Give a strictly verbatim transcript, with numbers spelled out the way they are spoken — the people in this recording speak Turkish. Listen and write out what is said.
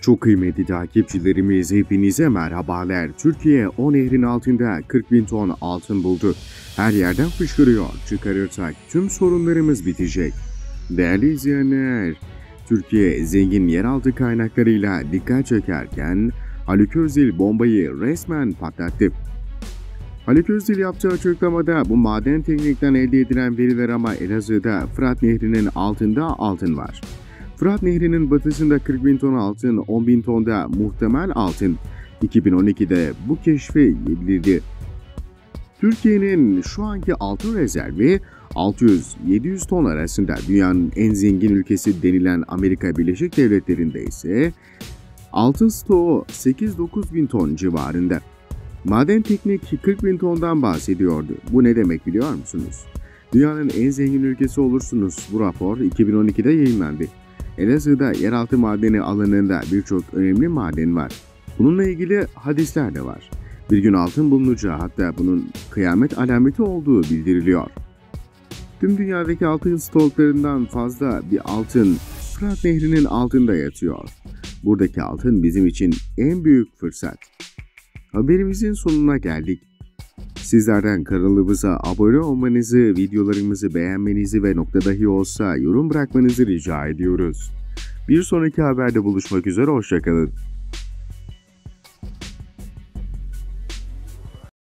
Çok kıymetli takipçilerimiz, hepinize merhabalar. Türkiye o nehrin altında kırk bin ton altın buldu. Her yerden fışkırıyor. Çıkarırsak tüm sorunlarımız bitecek. Değerli izleyenler, Türkiye zengin yeraltı kaynaklarıyla dikkat çekerken Haluk Özdil bombayı resmen patlattı. Haluk Özdil yaptığı açıklamada bu maden teknikten elde edilen veriler ama Elazığ'da Fırat Nehri'nin altında altın var. Fırat Nehri'nin batısında kırk bin ton altın, on bin ton da muhtemel altın. iki bin on ikide bu keşfe gidildi. Türkiye'nin şu anki altın rezervi altı yüz yedi yüz ton arasında. Dünyanın en zengin ülkesi denilen Amerika Birleşik Devletleri'nde ise altın stoğu sekiz dokuz bin ton civarında. Maden Teknik kırk bin tondan bahsediyordu. Bu ne demek biliyor musunuz? Dünyanın en zengin ülkesi olursunuz. Bu rapor iki bin on ikide yayınlandı. Elazığ'da yeraltı madeni alanında birçok önemli maden var. Bununla ilgili hadisler de var. Bir gün altın bulunacağı, hatta bunun kıyamet alameti olduğu bildiriliyor. Tüm dünyadaki altın stoklarından fazla bir altın Fırat Nehri'nin altında yatıyor. Buradaki altın bizim için en büyük fırsat. Haberimizin sonuna geldik. Sizlerden kanalımıza abone olmanızı, videolarımızı beğenmenizi ve nokta dahi olsa yorum bırakmanızı rica ediyoruz. Bir sonraki haberde buluşmak üzere, hoşça kalın.